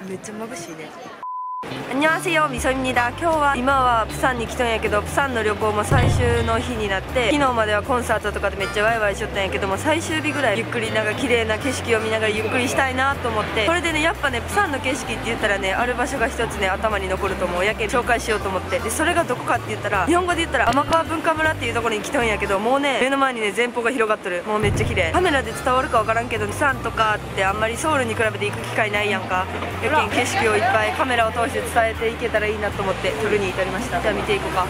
めっちゃ眩しいね。안녕하세요 미소입니다。今日は今はプサンに来たんやけど、プサンの旅行も最終の日になって、昨日まではコンサートとかでめっちゃワイワイしとったんやけども、最終日ぐらいゆっくりなんか綺麗な景色を見ながらゆっくりしたいなと思って、これでねやっぱねプサンの景色って言ったらね、ある場所が一つね頭に残ると思うやけん紹介しようと思って、でそれがどこかって言ったら、日本語で言ったら天川文化村っていうところに来たんやけど、もうね目の前にね前方が広がっとる。もうめっちゃ綺麗。カメラで伝わるか分からんけど、プサンとかってあんまりソウルに比べて行く機会ないやんか。やけん景色をいっぱいカメラを通して伝えていけたらいいなと思って撮るに至りました。じゃあ見ていこうか。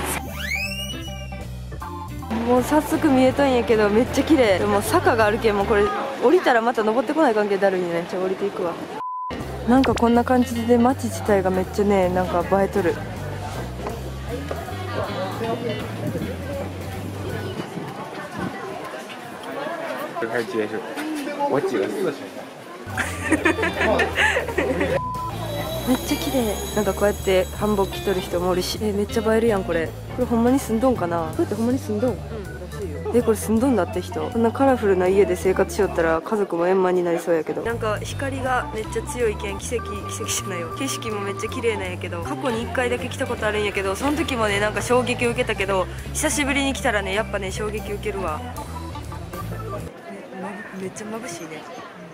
もう早速見えたんやけどめっちゃ綺麗。でも坂があるけん、もうこれ降りたらまた登ってこない関係だるいね。じゃあ降りていくわ。なんかこんな感じで街自体がめっちゃねなんか映えとる。めっちゃ綺麗。なんかこうやって繁忙着とる人もおるし、めっちゃ映えるやんこれ。これほんまに住んどんかな。こうやってほんまに住んどん。これ住んどんだって人。こんなカラフルな家で生活しよったら家族も円満になりそうやけど、なんか光がめっちゃ強いけん奇跡じゃないよ。景色もめっちゃ綺麗なんやけど、過去に1回だけ来たことあるんやけど、その時もねなんか衝撃を受けたけど、久しぶりに来たらねやっぱね衝撃受けるわ。めっちゃ眩しいね。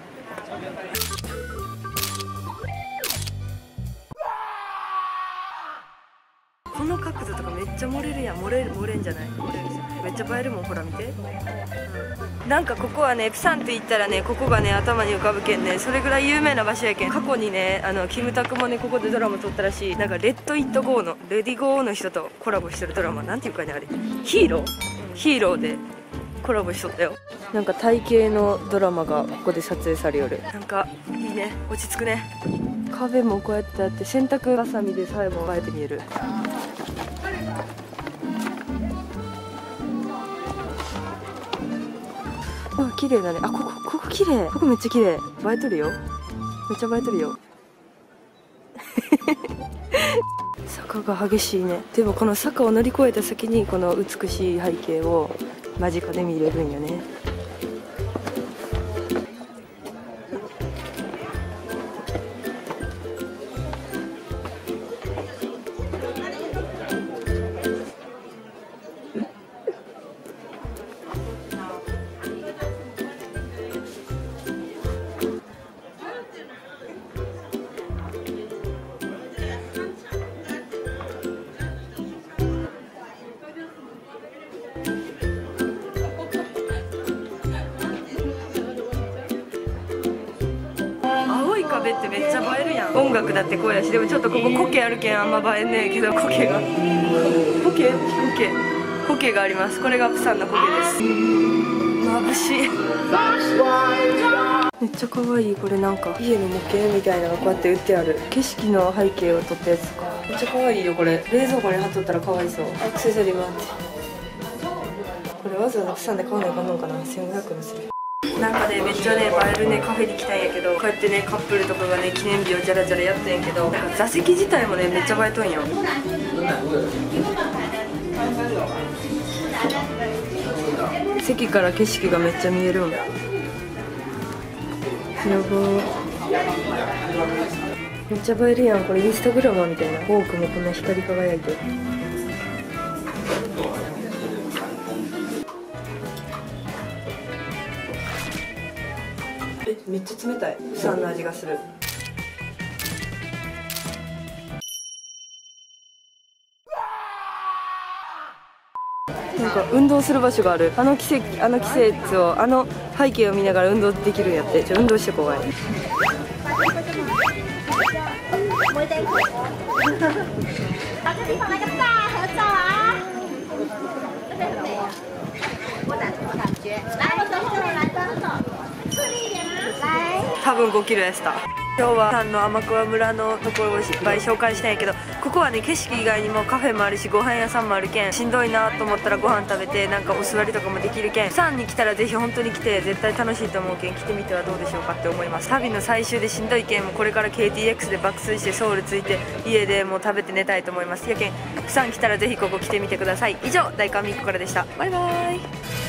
この角度とかめっちゃ漏れるやん。漏れんじゃない、漏れるじゃん。めっちゃ映えるもん、ほら見て。なんかここはねプサンって言ったらねここがね頭に浮かぶけんね、それぐらい有名な場所やけん。過去にねキムタクもねここでドラマ撮ったらしい。なんかレッド・イット・ゴーのレディ・ゴーの人とコラボしてるドラマ、なんていうかねあれ、ヒーローでコラボしとったよ。なんかタイ系のドラマがここで撮影されよる。なんかいいね、落ち着くね。カフェもこうやってあって、洗濯バサミでさえも映えて見える。あ、綺麗だね。あ、ここ綺麗。ここめっちゃ綺麗。映えとるよ。めっちゃ映えとるよ。坂が激しいね。でもこの坂を乗り越えた先にこの美しい背景を間近で見れるんよね。壁ってめっちゃ映えるやん。音楽だってこうやし、でもちょっとここ苔あるけんあんま映えんねえけど、苔があります。これがプサンの苔です。眩しい。めっちゃ可愛い。これなんか家の模型みたいなのがこうやって売ってある。景色の背景を撮ったやつとかめっちゃ可愛いよ。これ冷蔵庫に貼っとったら可哀想。アクセサリーもあって、これわざわざプサンで買わないかんのかな。1500円する。なんかねめっちゃね映えるねカフェに来たんやけど、こうやってねカップルとかがね記念日をジャラジャラやったんやけど、なんか座席自体もねめっちゃ映えとんよ。席から景色がめっちゃ見えるん。やばー、めっちゃ映えるやん。これインスタグラマーみたいな。フォークもこんな光り輝いて。めっちゃ冷たい。プサンの味がする。なんか運動する場所がある。あの季節を背景を見ながら運動できるんやって。運動してこい。多分5キロやした。今日はプサンの天桑村のところをいっぱい紹介したんやけど、ここはね景色以外にもカフェもあるしご飯屋さんもあるけん、しんどいなと思ったらご飯食べてなんかお座りとかもできるけん、プサンに来たらぜひ本当に来て絶対楽しいと思うけん来てみてはどうでしょうかって思います。旅の最終でしんどいけんもこれから KTX で爆睡してソウル着いて家でもう食べて寝たいと思います。やけんプサン来たらぜひここ来てみてください。以上大韓ミッコからでした。バイバーイ。